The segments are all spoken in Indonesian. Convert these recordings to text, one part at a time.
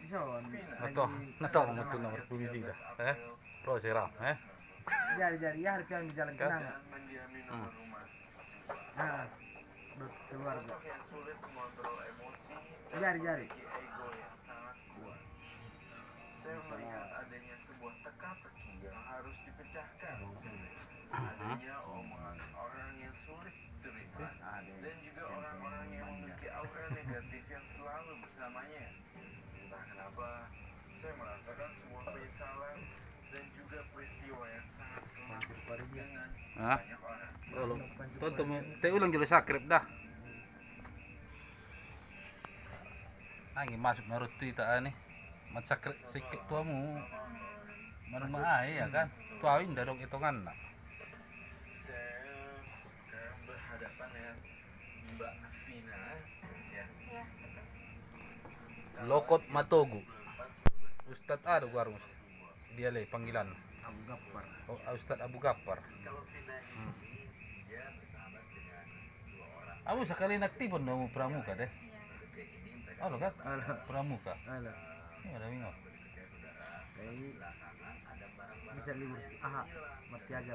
son. Nato mo ito na berbisida. Pro sira, Jari-jari ya harus jalan kenang. Nah, keluarga. Jari-jari. Saya melihat adanya sebuah teka-teki yang harus dipecahkan. Adanya omongan orang yang sulit diterima dan juga orang-orang yang memiliki aura negatif yang selalu bersamanya. Entah kenapa saya merasakan sebuah penyesalan dan juga peristiwa yang sangat kelam dengan banyak orang. Tonton mo, tayo ulang jalo sakrip dah. Angin masuk na roti ita ani. Matsakrit sikit tuamu. Mana maai ya kan? Tuawin dadong hitungan nak. Saya sekarang berhadapan dengan Mbak Vina ya. Lokot Matogu. Ustadz ada warung. Dia le panggilan. Abu Gappar. Oh, Ustadz Abu Gappar. Kalau Vina ini dia bersahabat dengan dua orang. Abu sekali naktipon mo pramuka deh. Ano kan? Pramuka. Alah. Ini ada mingo. Kayak bisa libur mesti ajar.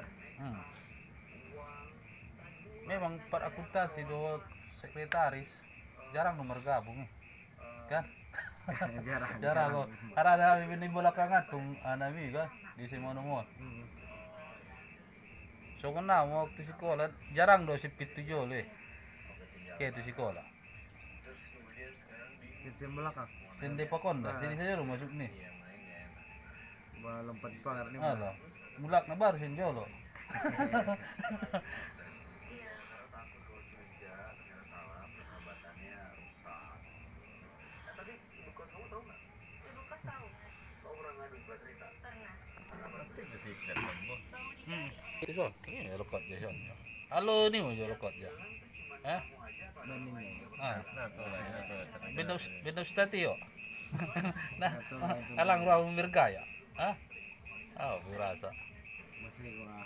Memang per akuntansi do sekretaris jarang nomor gabung kan? Jarang kok. Karena ada bini bola kangatung anami kan di simono mo. So kena mo waktu sekolah jarang do si pitu jole. Kayak itu sekolah. Kita belakang. Sende pakonda, sini saja rumah masuk nih. Lompat pagar nih. Alah, mulak na baru sin jolo. Itu ini lokot ya son. Halo nih mau lokot ya. Benda ustati yo. Nah, alang raw mirgaya. Oh, berasa. Masih gua